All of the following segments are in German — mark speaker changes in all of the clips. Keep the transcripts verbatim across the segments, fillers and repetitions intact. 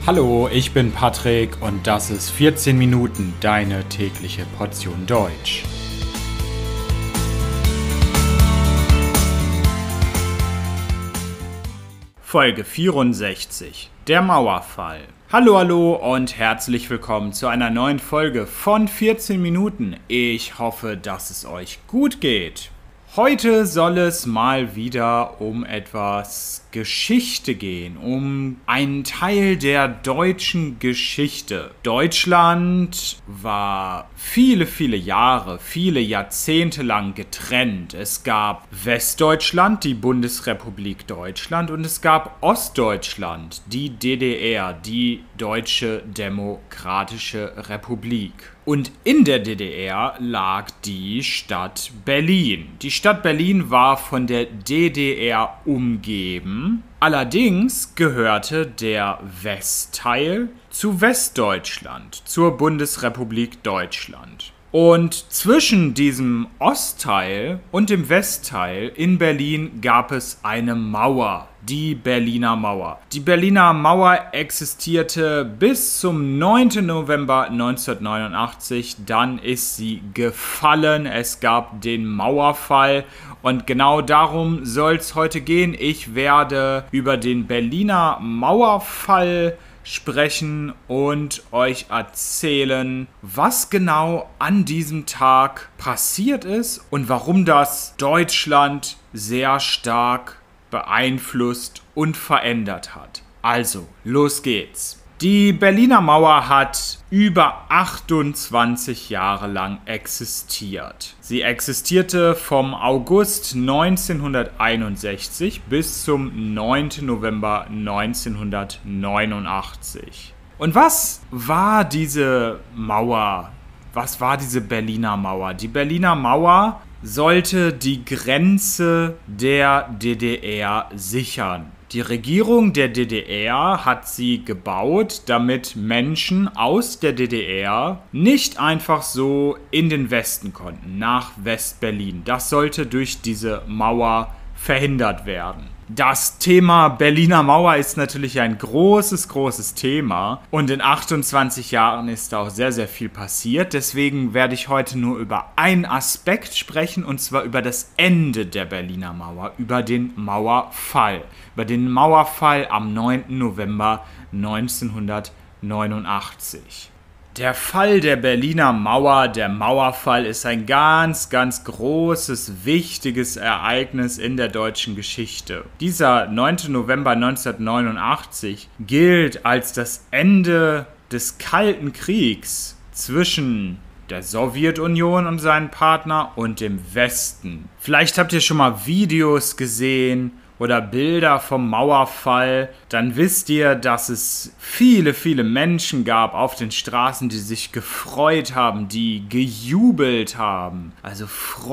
Speaker 1: Hallo, ich bin Patrick und das ist vierzehn Minuten, deine tägliche Portion Deutsch. Folge vierundsechzig, der Mauerfall. Hallo, hallo und herzlich willkommen zu einer neuen Folge von vierzehn Minuten. Ich hoffe, dass es euch gut geht. Heute soll es mal wieder um etwas Geschichte gehen, um einen Teil der deutschen Geschichte. Deutschland war viele, viele Jahre, viele Jahrzehnte lang getrennt. Es gab Westdeutschland, die Bundesrepublik Deutschland, und es gab Ostdeutschland, die D D R, die Deutsche Demokratische Republik. Und in der D D R lag die Stadt Berlin. Die Stadt Berlin war von der D D R umgeben. Allerdings gehörte der Westteil zu Westdeutschland, zur Bundesrepublik Deutschland. Und zwischen diesem Ostteil und dem Westteil in Berlin gab es eine Mauer, die Berliner Mauer. Die Berliner Mauer existierte bis zum neunten November neunzehnhundertneunundachtzig, dann ist sie gefallen, es gab den Mauerfall und genau darum soll es heute gehen. Ich werde über den Berliner Mauerfall sprechen und euch erzählen, was genau an diesem Tag passiert ist und warum das Deutschland sehr stark beeinflusst und verändert hat. Also, los geht's. Die Berliner Mauer hat über achtundzwanzig Jahre lang existiert. Sie existierte vom August neunzehnhunderteinundsechzig bis zum neunten November neunzehnhundertneunundachtzig. Und was war diese Mauer? Was war diese Berliner Mauer? Die Berliner Mauer sollte die Grenze der D D R sichern. Die Regierung der D D R hat sie gebaut, damit Menschen aus der D D R nicht einfach so in den Westen konnten, nach West-Berlin. Das sollte durch diese Mauer verhindert werden. Das Thema Berliner Mauer ist natürlich ein großes, großes Thema und in achtundzwanzig Jahren ist da auch sehr, sehr viel passiert. Deswegen werde ich heute nur über einen Aspekt sprechen und zwar über das Ende der Berliner Mauer, über den Mauerfall. Über den Mauerfall am neunten November neunzehnhundertneunundachtzig. Der Fall der Berliner Mauer, der Mauerfall, ist ein ganz, ganz großes, wichtiges Ereignis in der deutschen Geschichte. Dieser neunten November neunzehnhundertneunundachtzig gilt als das Ende des Kalten Kriegs zwischen der Sowjetunion und seinen Partner und dem Westen. Vielleicht habt ihr schon mal Videos gesehen oder Bilder vom Mauerfall, dann wisst ihr, dass es viele, viele Menschen gab auf den Straßen, die sich gefreut haben, die gejubelt haben, also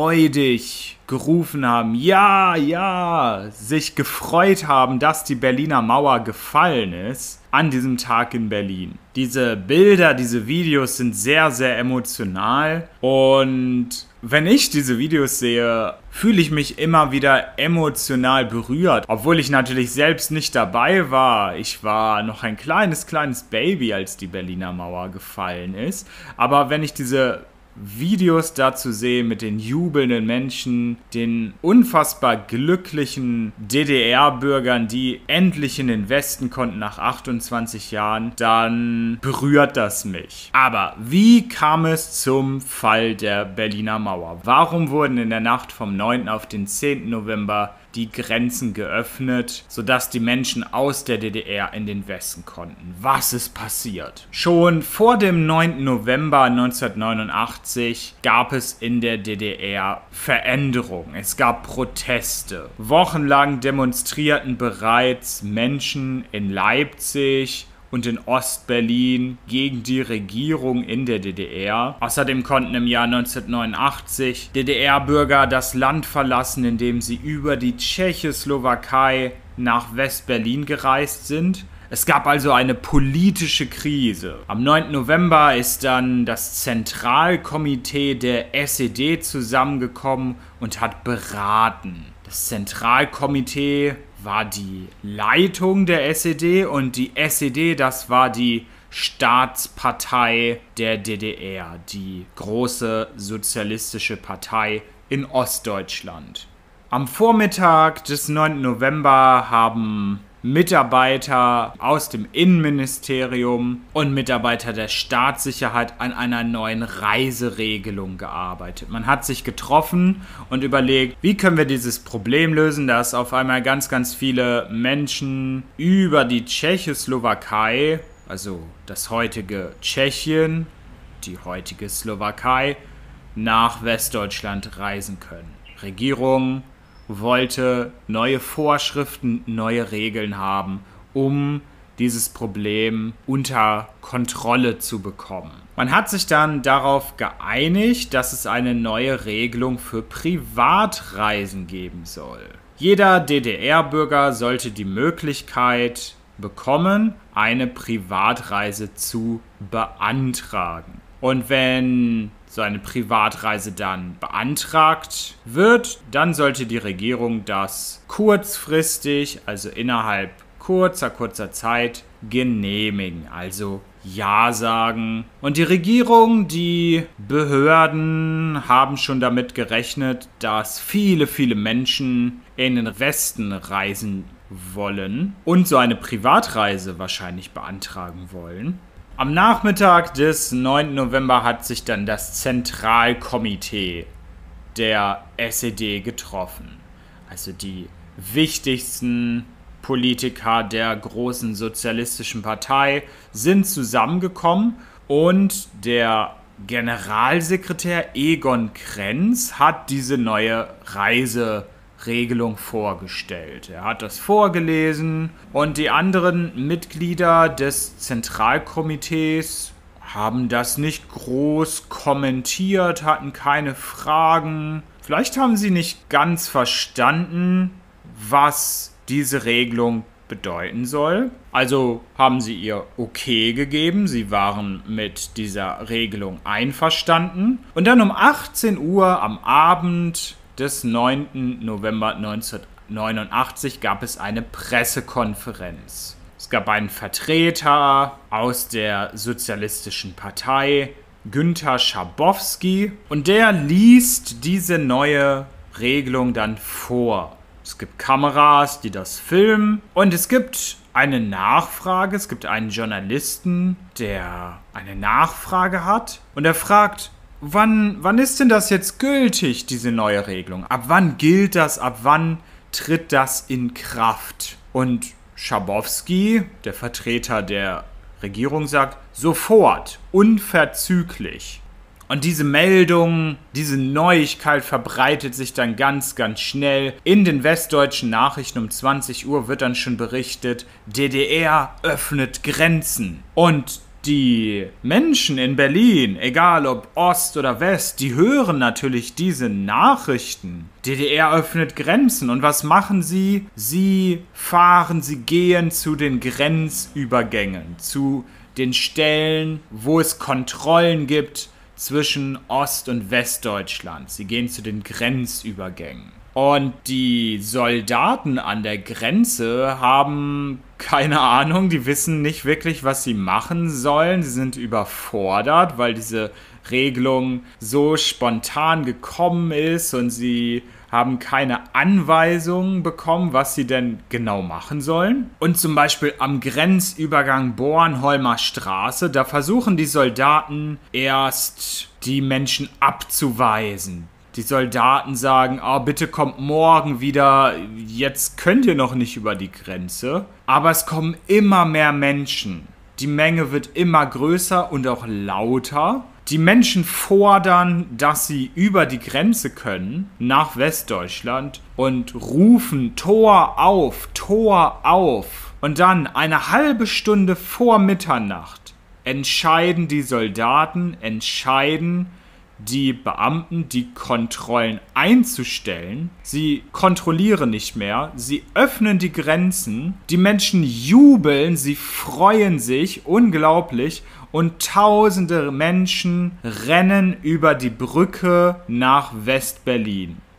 Speaker 1: freudig gerufen haben, ja, ja, sich gefreut haben, dass die Berliner Mauer gefallen ist an diesem Tag in Berlin. Diese Bilder, diese Videos sind sehr, sehr emotional und wenn ich diese Videos sehe, fühle ich mich immer wieder emotional berührt, obwohl ich natürlich selbst nicht dabei war. Ich war noch ein kleines, kleines Baby, als die Berliner Mauer gefallen ist. Aber wenn ich diese Videos dazu sehe mit den jubelnden Menschen, den unfassbar glücklichen D D R-Bürgern, die endlich in den Westen konnten nach achtundzwanzig Jahren, dann berührt das mich. Aber wie kam es zum Fall der Berliner Mauer? Warum wurden in der Nacht vom neunten auf den zehnten November die Grenzen geöffnet, sodass die Menschen aus der D D R in den Westen konnten? Was ist passiert? Schon vor dem neunten November neunzehnhundertneunundachtzig gab es in der D D R Veränderungen. Es gab Proteste. Wochenlang demonstrierten bereits Menschen in Leipzig und in Ostberlin gegen die Regierung in der D D R. Außerdem konnten im Jahr neunzehnhundertneunundachtzig D D R-Bürger das Land verlassen, indem sie über die Tschechoslowakei nach West-Berlin gereist sind. Es gab also eine politische Krise. Am neunten November ist dann das Zentralkomitee der S E D zusammengekommen und hat beraten. Das Zentralkomitee war die Leitung der S E D und die S E D, das war die Staatspartei der D D R, die große sozialistische Partei in Ostdeutschland. Am Vormittag des neunten November haben Mitarbeiter aus dem Innenministerium und Mitarbeiter der Staatssicherheit an einer neuen Reiseregelung gearbeitet. Man hat sich getroffen und überlegt, wie können wir dieses Problem lösen, dass auf einmal ganz, ganz viele Menschen über die Tschechoslowakei, also das heutige Tschechien, die heutige Slowakei, nach Westdeutschland reisen können. Regierung wollte neue Vorschriften, neue Regeln haben, um dieses Problem unter Kontrolle zu bekommen. Man hat sich dann darauf geeinigt, dass es eine neue Regelung für Privatreisen geben soll. Jeder D D R-Bürger sollte die Möglichkeit bekommen, eine Privatreise zu beantragen. Und wenn so eine Privatreise dann beantragt wird, dann sollte die Regierung das kurzfristig, also innerhalb kurzer, kurzer Zeit genehmigen, also Ja sagen. Und die Regierung, die Behörden haben schon damit gerechnet, dass viele, viele Menschen in den Westen reisen wollen und so eine Privatreise wahrscheinlich beantragen wollen. Am Nachmittag des neunten November hat sich dann das Zentralkomitee der S E D getroffen. Also die wichtigsten Politiker der großen sozialistischen Partei sind zusammengekommen und der Generalsekretär Egon Krenz hat diese neue Reise Regelung vorgestellt. Er hat das vorgelesen und die anderen Mitglieder des Zentralkomitees haben das nicht groß kommentiert, hatten keine Fragen. Vielleicht haben sie nicht ganz verstanden, was diese Regelung bedeuten soll. Also haben sie ihr Okay gegeben, sie waren mit dieser Regelung einverstanden. Und dann um achtzehn Uhr am Abend des neunten November neunzehnhundertneunundachtzig gab es eine Pressekonferenz. Es gab einen Vertreter aus der Sozialistischen Partei, Günther Schabowski, und der liest diese neue Regelung dann vor. Es gibt Kameras, die das filmen, und es gibt eine Nachfrage, es gibt einen Journalisten, der eine Nachfrage hat, und er fragt, Wann, wann ist denn das jetzt gültig, diese neue Regelung? Ab wann gilt das? Ab wann tritt das in Kraft? Und Schabowski, der Vertreter der Regierung, sagt, sofort, unverzüglich. Und diese Meldung, diese Neuigkeit verbreitet sich dann ganz, ganz schnell. In den westdeutschen Nachrichten um zwanzig Uhr wird dann schon berichtet, D D R öffnet Grenzen. Und die Menschen in Berlin, egal ob Ost oder West, die hören natürlich diese Nachrichten. D D R öffnet Grenzen. Und was machen sie? Sie fahren, sie gehen zu den Grenzübergängen, zu den Stellen, wo es Kontrollen gibt zwischen Ost- und Westdeutschland. Sie gehen zu den Grenzübergängen. Und die Soldaten an der Grenze haben keine Ahnung, die wissen nicht wirklich, was sie machen sollen. Sie sind überfordert, weil diese Regelung so spontan gekommen ist und sie haben keine Anweisungen bekommen, was sie denn genau machen sollen. Und zum Beispiel am Grenzübergang Bornholmer Straße, da versuchen die Soldaten erst die Menschen abzuweisen. Die Soldaten sagen, oh, bitte kommt morgen wieder, jetzt könnt ihr noch nicht über die Grenze. Aber es kommen immer mehr Menschen. Die Menge wird immer größer und auch lauter. Die Menschen fordern, dass sie über die Grenze können, nach Westdeutschland, und rufen Tor auf, Tor auf. Und dann, eine halbe Stunde vor Mitternacht, entscheiden die Soldaten, entscheiden die Beamten, die Kontrollen einzustellen. Sie kontrollieren nicht mehr, sie öffnen die Grenzen, die Menschen jubeln, sie freuen sich, unglaublich, und tausende Menschen rennen über die Brücke nach West-Berlin.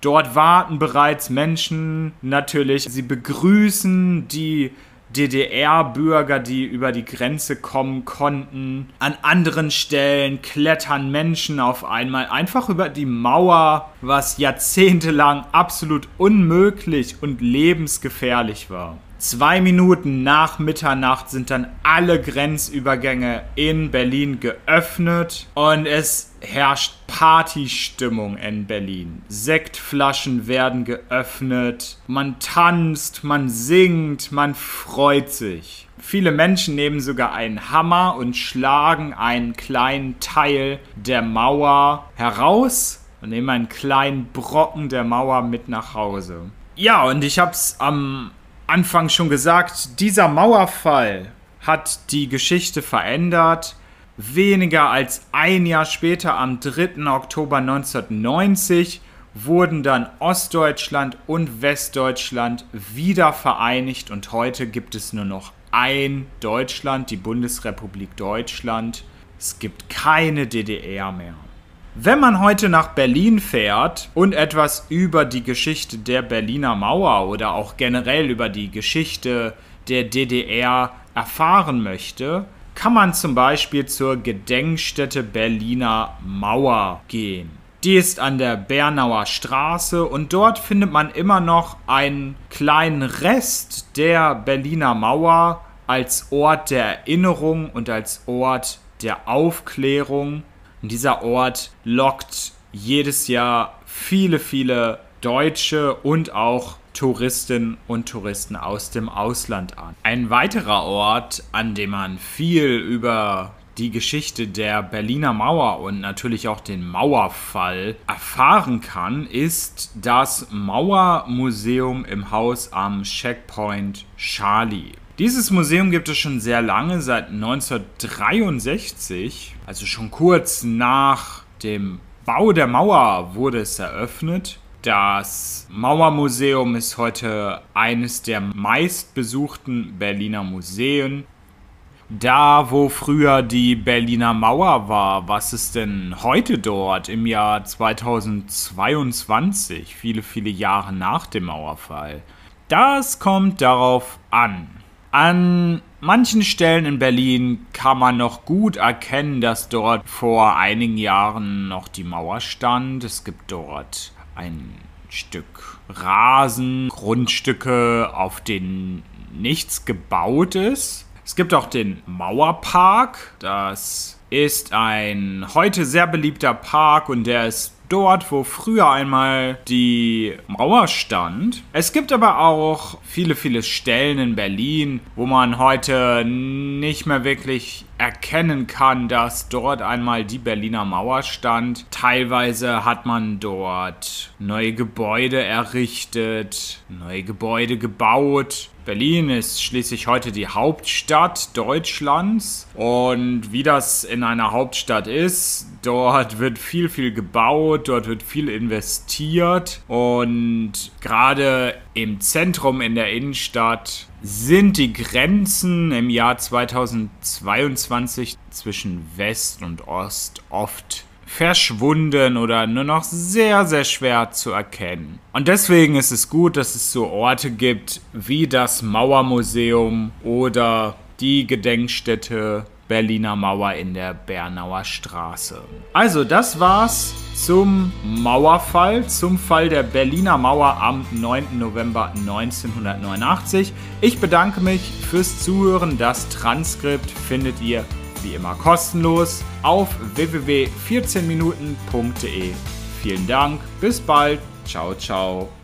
Speaker 1: Dort warten bereits Menschen natürlich. Sie begrüßen die D D R-Bürger, die über die Grenze kommen konnten. An anderen Stellen klettern Menschen auf einmal einfach über die Mauer, was jahrzehntelang absolut unmöglich und lebensgefährlich war. Zwei Minuten nach Mitternacht sind dann alle Grenzübergänge in Berlin geöffnet und es herrscht Partystimmung in Berlin. Sektflaschen werden geöffnet, man tanzt, man singt, man freut sich. Viele Menschen nehmen sogar einen Hammer und schlagen einen kleinen Teil der Mauer heraus und nehmen einen kleinen Brocken der Mauer mit nach Hause. Ja, und ich hab's am Anfang schon gesagt, dieser Mauerfall hat die Geschichte verändert. Weniger als ein Jahr später, am dritten Oktober neunzehnhundertneunzig, wurden dann Ostdeutschland und Westdeutschland wieder vereinigt und heute gibt es nur noch ein Deutschland, die Bundesrepublik Deutschland. Es gibt keine D D R mehr. Wenn man heute nach Berlin fährt und etwas über die Geschichte der Berliner Mauer oder auch generell über die Geschichte der D D R erfahren möchte, kann man zum Beispiel zur Gedenkstätte Berliner Mauer gehen. Die ist an der Bernauer Straße und dort findet man immer noch einen kleinen Rest der Berliner Mauer als Ort der Erinnerung und als Ort der Aufklärung. Und dieser Ort lockt jedes Jahr viele, viele Deutsche und auch Touristinnen und Touristen aus dem Ausland an. Ein weiterer Ort, an dem man viel über die Geschichte der Berliner Mauer und natürlich auch den Mauerfall erfahren kann, ist das Mauermuseum im Haus am Checkpoint Charlie. Dieses Museum gibt es schon sehr lange, seit neunzehnhundertdreiundsechzig, also schon kurz nach dem Bau der Mauer wurde es eröffnet. Das Mauermuseum ist heute eines der meistbesuchten Berliner Museen. Da, wo früher die Berliner Mauer war, was ist denn heute dort im Jahr zweitausendzweiundzwanzig, viele, viele Jahre nach dem Mauerfall? Das kommt darauf an. An manchen Stellen in Berlin kann man noch gut erkennen, dass dort vor einigen Jahren noch die Mauer stand. Es gibt dort ein Stück Rasen, Grundstücke, auf denen nichts gebaut ist. Es gibt auch den Mauerpark. Das ist ein heute sehr beliebter Park und der ist dort, wo früher einmal die Mauer stand. Es gibt aber auch viele, viele Stellen in Berlin, wo man heute nicht mehr wirklich erkennen kann, dass dort einmal die Berliner Mauer stand. Teilweise hat man dort neue Gebäude errichtet, neue Gebäude gebaut. Berlin ist schließlich heute die Hauptstadt Deutschlands und wie das in einer Hauptstadt ist, dort wird viel, viel gebaut, dort wird viel investiert und gerade im Zentrum in der Innenstadt sind die Grenzen im Jahr zweitausendzweiundzwanzig zwischen West und Ost oft verschwunden oder nur noch sehr, sehr schwer zu erkennen. Und deswegen ist es gut, dass es so Orte gibt wie das Mauermuseum oder die Gedenkstätte Berliner Mauer in der Bernauer Straße. Also das war's zum Mauerfall, zum Fall der Berliner Mauer am neunten November neunzehnhundertneunundachtzig. Ich bedanke mich fürs Zuhören. Das Transkript findet ihr wie immer kostenlos auf w w w punkt vierzehn minuten punkt de. Vielen Dank, bis bald, ciao, ciao.